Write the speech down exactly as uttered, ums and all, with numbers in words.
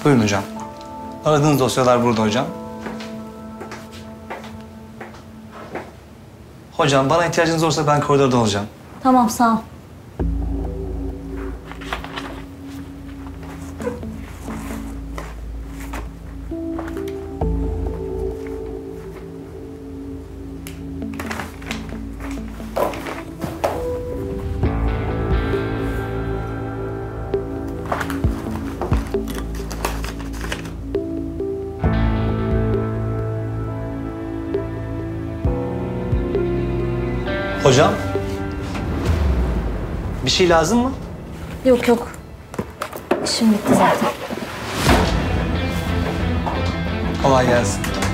Buyurun hocam. Aradığınız dosyalar burada hocam. Hocam bana ihtiyacınız olursa ben koridorda olacağım. Tamam, sağ ol. Hocam. Bir şey lazım mı? Yok yok. İşim bitti zaten. Kolay gelsin.